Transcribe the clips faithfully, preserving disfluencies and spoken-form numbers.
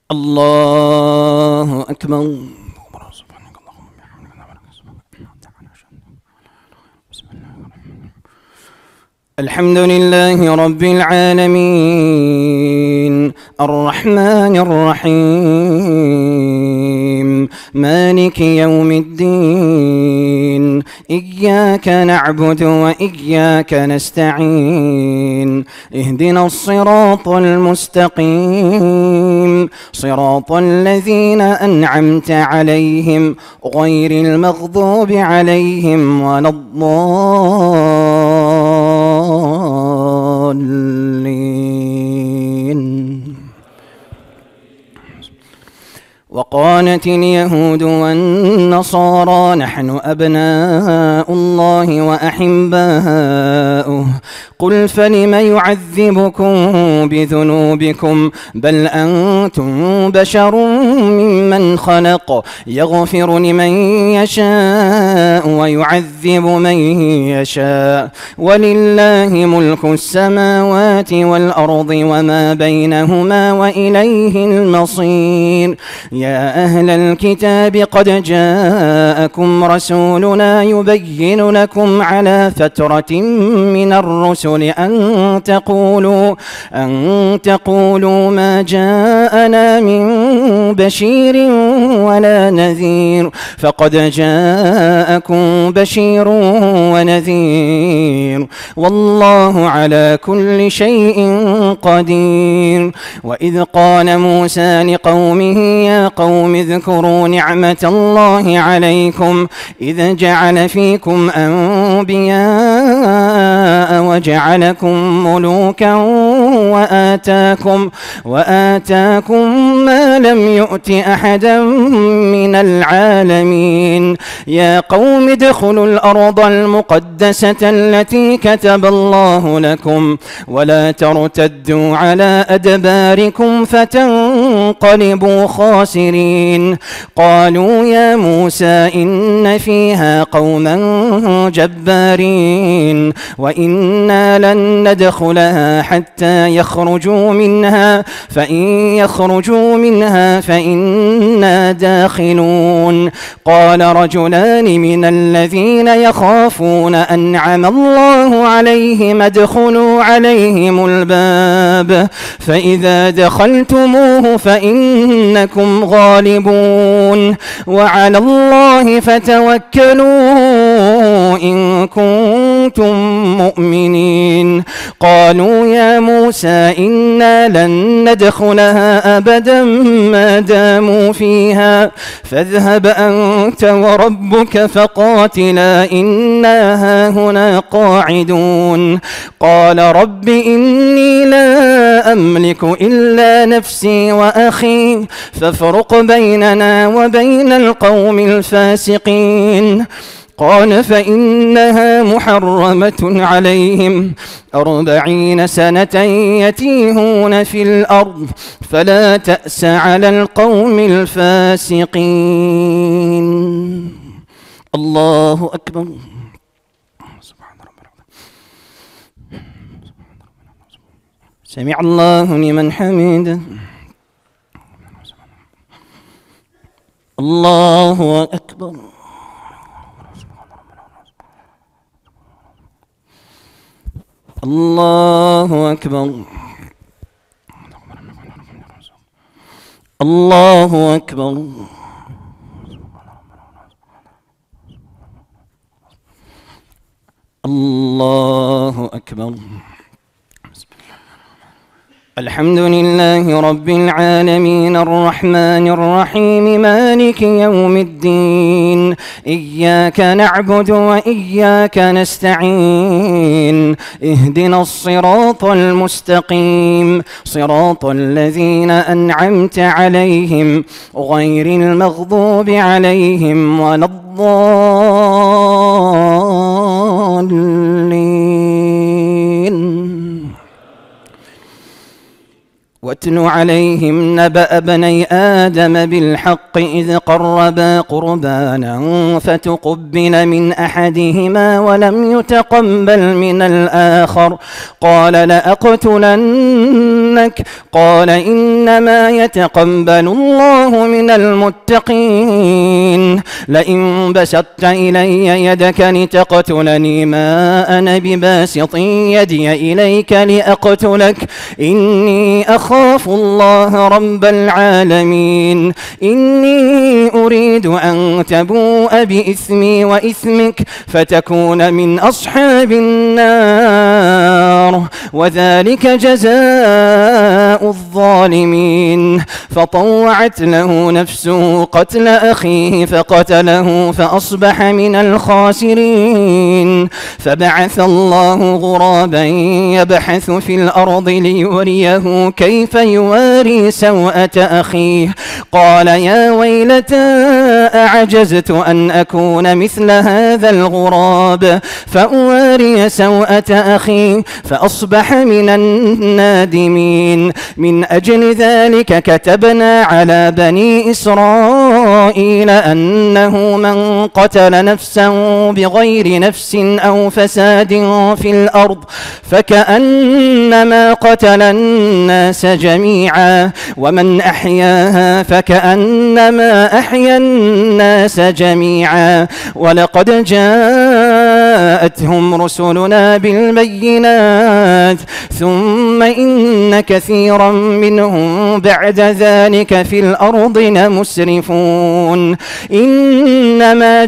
الله أكبر. الحمد لله رب العالمين الرحمن الرحيم مالك يوم الدين إياك نعبد وإياك نستعين اهدنا الصراط المستقيم صراط الذين أنعمت عليهم غير المغضوب عليهم ولا الضالين. وقالت اليهود والنصارى نحن أبناء الله وأحباؤه قل فلم يعذبكم بذنوبكم بل أنتم بشر ممن خلق يغفر لمن يشاء ويعذب من يشاء ولله ملك السماوات والأرض وما بينهما وإليه المصير. يا أهل الكتاب قد جاءكم رسولنا يبين لكم على فترة من الرسل أن تقولوا أن تقولوا ما جاءنا من بشير ولا نذير فقد جاءكم بشير ونذير والله على كل شيء قدير. وإذ قال موسى لقومه يا قوم اذكروا نعمة الله عليكم إذ جعل فيكم أنبياء وجعلكم ملوكا وآتاكم, وآتاكم ما لم يؤت أحدا من العالمين. يا قوم ادخلوا الأرض المقدسة التي كتب الله لكم ولا ترتدوا على أدباركم فتنقلبوا خاسرين. قالوا يا موسى إن فيها قوما جبارين وإنا لن ندخلها حتى يخرجوا منها فإن يخرجوا منها فإنا داخلون. قال رجلان من الذين يخافون أنعم الله عليهم ادخلوا عليهم الباب فإذا دخلتموه فإنكم غالبون وعلى الله فتوكلوا إن كنتم مؤمنين. قالوا يا موسى إنا لن ندخلها أبدا ما داموا فيها فاذهب أنت وربك فقاتلا إنا هاهنا قاعدون. قال رب إني لا أملك إلا نفسي وأخي فافرق بيننا وبين القوم الفاسقين. قال فإنها محرمة عليهم أربعين سنة يتيهون في الأرض فلا تأس على القوم الفاسقين. الله أكبر. سمع الله لمن حمده. الله أكبر. الله أكبر. الله أكبر. الله أكبر. الحمد لله رب العالمين الرحمن الرحيم مالك يوم الدين إياك نعبد وإياك نستعين اهدنا الصراط المستقيم صراط الذين أنعمت عليهم غير المغضوب عليهم ولا الضالين. واتل عليهم نبأ بني آدم بالحق إذ قربا قربانا فتقبل من أحدهما ولم يتقبل من الآخر قال لأقتلنك قال إنما يتقبل الله من المتقين لئن بسطت إلي يدك لتقتلني ما أنا بباسط يدي إليك لأقتلك إني أخاف الله رب العالمين إني أريد أن تبوء بإثمي وإثمك فتكون من أصحاب النار وذلك جزاء الظالمين فطوعت له نفسه قتل أخيه فقتله فأصبح من الخاسرين فبعث الله غرابا يبحث في الأرض ليريه كيف يواري سوءة أخيه قال يا ويلتى أعجزت أن أكون مثل هذا الغراب فأواري سوءة أخي فأصبح من النادمين من أجل ذلك كتبنا على بني إسرائيل أنه من قتل نفسا بغير نفس أو فساد في الأرض فكأنما قتل الناس جميعا ومن أحياها فكأنما أحيا الناس جميعا ولقد جاءتهم رسلنا بالبينات ثم إن كثيرا منهم بعد ذلك في الأرض لمسرفون إنما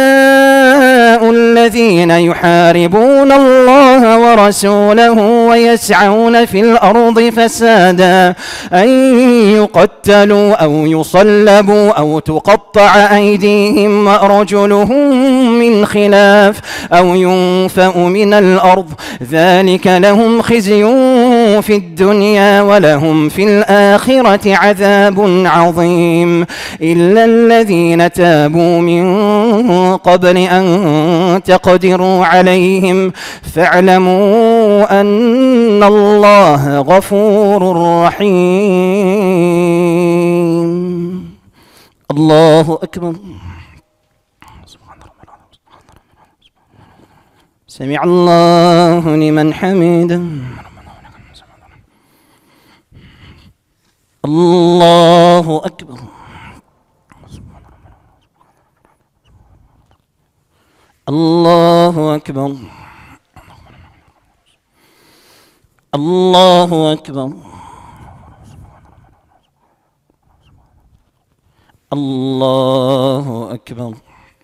جزاء الذين يحاربون الله ورسوله ويسعون في الأرض فسادا أن يقتلوا أو يصلبوا أو تقطع أيديهم وأرجلهم من خلاف أو ينفأوا من الأرض ذلك لهم خزي في الدنيا ولهم في الآخرة عذاب عظيم إلا الذين تابوا من قبل أن تقدروا عليهم فاعلموا أن الله غفور رحيم. الله أكبر. سمع الله لمن حمده. الله أكبر. الله أكبر. الله أكبر. الله أكبر.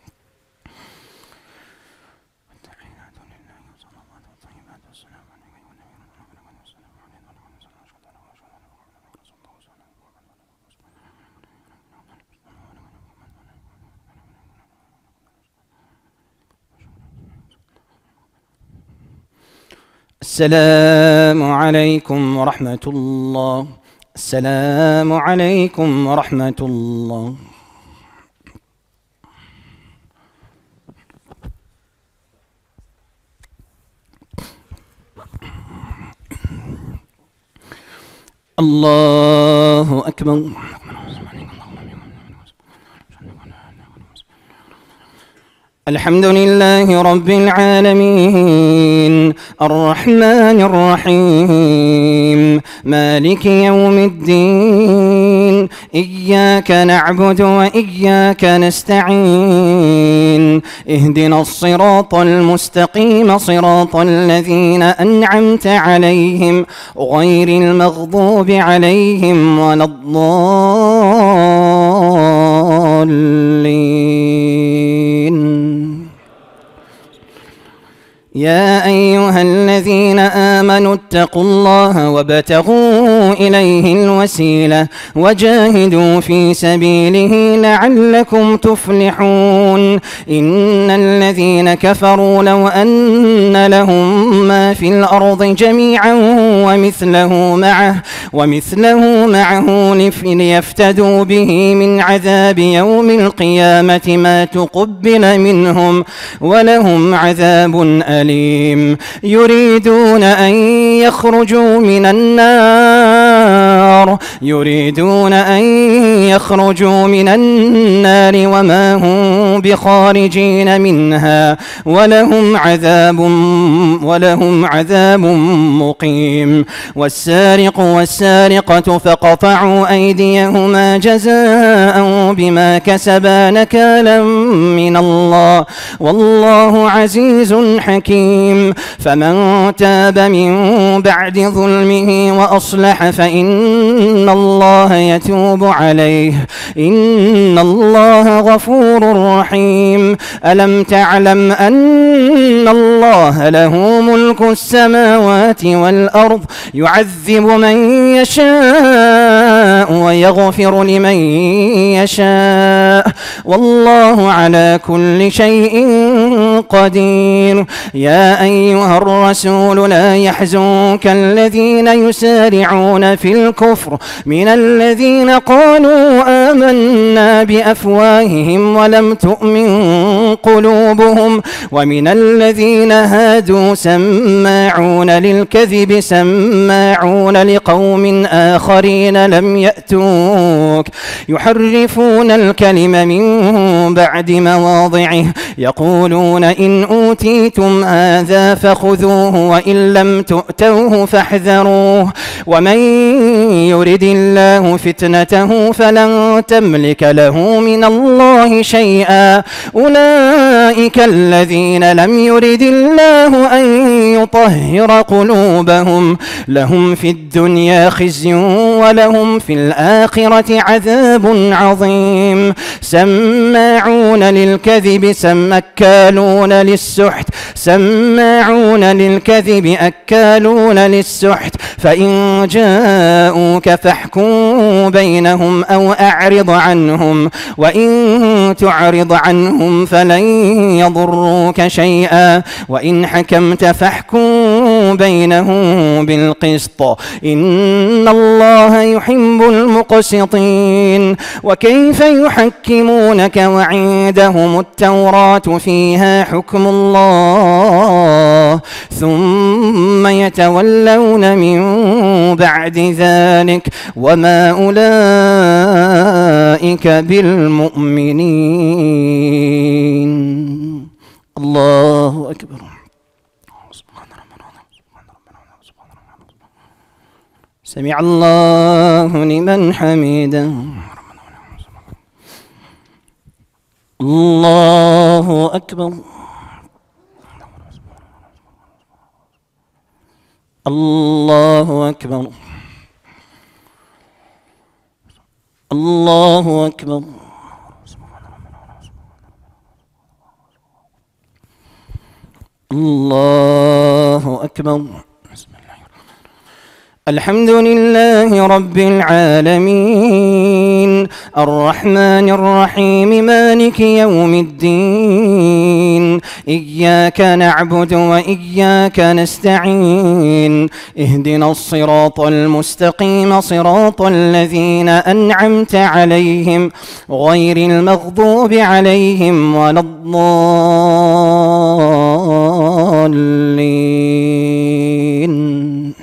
السلام عليكم ورحمة الله. السلام عليكم ورحمة الله. الله أكبر. الحمد لله رب العالمين الرحمن الرحيم مالك يوم الدين إياك نعبد وإياك نستعين اهدنا الصراط المستقيم صراط الذين أنعمت عليهم غير المغضوب عليهم ولا الضالين. يا أيها الذين آمنوا اتقوا الله وابتغوا إليه الوسيلة وجاهدوا في سبيله لعلكم تفلحون. إن الذين كفروا لو أن لهم ما في الأرض جميعا ومثله معه ومثله معه ليفتدوا به من عذاب يوم القيامة ما تقبل منهم ولهم عذاب أليم. يريدون أن يخرجوا من النار النار يريدون أن يخرجوا من النار وما هم بخارجين منها ولهم عذاب ولهم عذاب مقيم. والسارق والسارقة فقطعوا أيديهما جزاء بما كسبا نكالا من الله والله عزيز حكيم. فمن تاب من بعد ظلمه وأصلح فإن الله يتوب عليه إن الله غفور رحيم. ألم تعلم أن الله له ملك السماوات والأرض يعذب من يشاء ويغفر لمن يشاء والله على كل شيء قدير. يا أيها الرسول لا يحزنك الذين يسارعون في الكفر من الذين قالوا آمنا بأفواههم ولم تؤمن قلوبهم ومن الذين هادوا سماعون للكذب سماعون لقوم آخرين لم يأتوك يحرفون الكلم من بعد مواضعه يقولون إن أوتيتم هذا فخذوه وإن لم تؤتوه فاحذروه ومن يرد الله فتنته فلن تملك له من الله شيئا أولئك الذين لم يرد الله أن يطهر قلوبهم لهم في الدنيا خزي ولهم في الآخرة عذاب عظيم. سماعون للكذب سمكالون للسحت سماعون للكذب أكالون للسحت فإن جاءوك فاحكم بينهم أو أعرض عنهم وإن تعرض عنهم فلن يضروك شيئا وإن حكمت فاحكم بينهم بالقسط إن الله يحب المقسطين. وكيف يحكمونك وعندهم التوراة فيها حكم الله ثم يتولون من بعد ذلك وما أولئك بالمؤمنين. الله أكبر. سمع الله لمن حمده. الله أكبر. الله أكبر. الله أكبر. الله أكبر. الحمد لله رب العالمين الرحمن الرحيم مالك يوم الدين إياك نعبد وإياك نستعين اهدنا الصراط المستقيم صراط الذين أنعمت عليهم غير المغضوب عليهم ولا الضالين.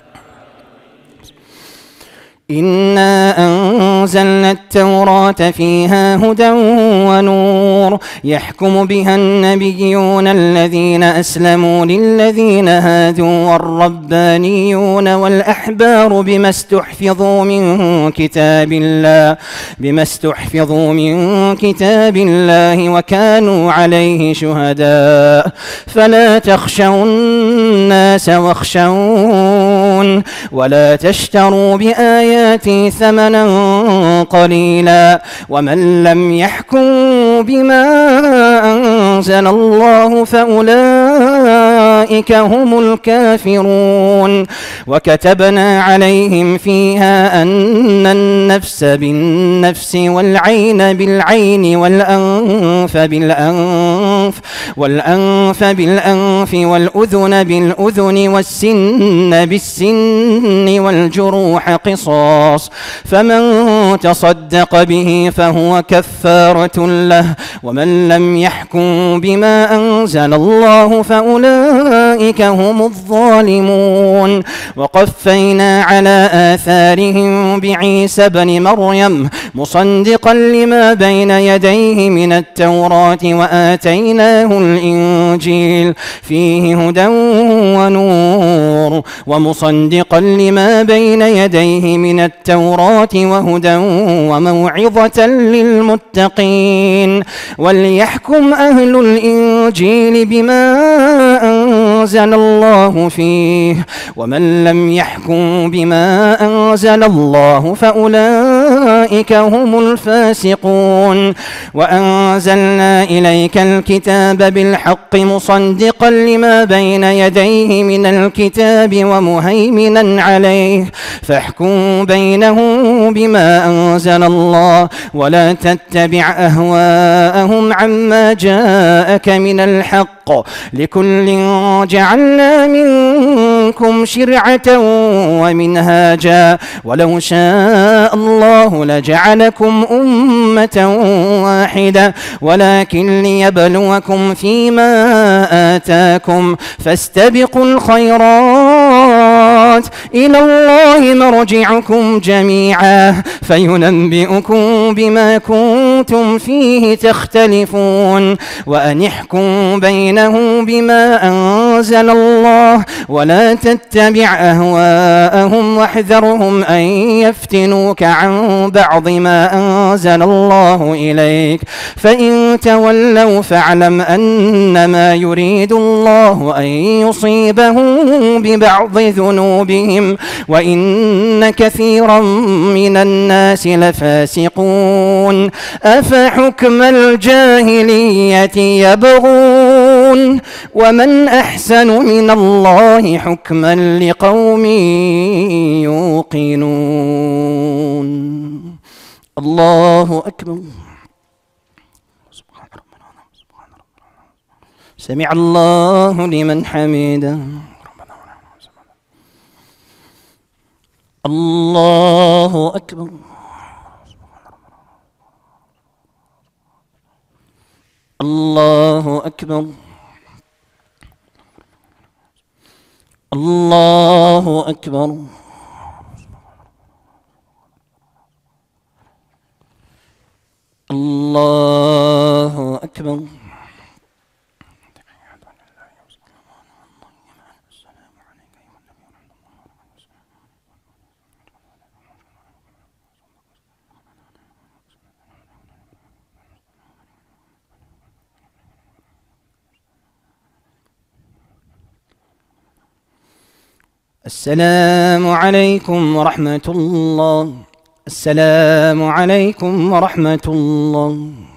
إنا أنزلنا التوراة فيها هدى ونور يحكم بها النبيون الذين أسلموا للذين هادوا والربانيون والأحبار بما استحفظوا من كتاب الله بما استحفظوا من كتاب الله وكانوا عليه شهداء فلا تخشوا الناس واخشون ولا تشتروا بآياتي ثمنا قليلا ومن لم يحكم بما أنزل الله فأولئك هم الكافرون. وكتبنا عليهم فيها أن النفس بالنفس والعين بالعين والأنف بالأنف والأنف بالأنف والأذن بالأذن والسن بالسن بالسن والجروح قصاص، فمن تصدق به فهو كفارة له، ومن لم يحكم بما أنزل الله فأولئك هم الظالمون. وقفينا على آثارهم بعيسى بن مريم مصدقا لما بين يديه من التوراة وآتيناه الإنجيل فيه هدى ونور، ومصدقا لما بين يديه من التوراة وهدى وموعظة للمتقين. وليحكم أهل الإنجيل بما أنزل الله فيه، ومن لم يحكم بما أنزل الله فأولئك هم الفاسقون. وأنزلنا إليك الكتاب بالحق مصدقا لما بين يديه من الكتاب ومهيمنا عليه، فاحكم بينهم بما أنزل الله، ولا تتبع أهواءهم عما جاءك من الحق، لكل جعلنا منكم شرعة ومنهاجا، ولو شاء الله لجعلكم أمة واحدة، ولكن ليبلوكم فيما آتاكم، فاستبقوا الخيرات، إلى الله مرجعكم جميعا فينبئكم بما كنتم فيه تختلفون. وأن احكم بينهم بما أنزل الله، ولا تتبع أهواءهم، واحذرهم أن يفتنوك عن بعض ما أنزل الله إليك، فإن تولوا فاعلم أنما يريد الله أن يصيبهم ببعض ذنوبهم، وإن كثيرا من الناس لفاسقون. أفحكم الجاهلية يبغون، ومن أحسن من الله حكما لقوم يوقنون. الله أكبر. سمع الله لمن حمده. الله أكبر. الله أكبر. الله أكبر. الله أكبر. السلام عليكم ورحمة الله. السلام عليكم ورحمة الله.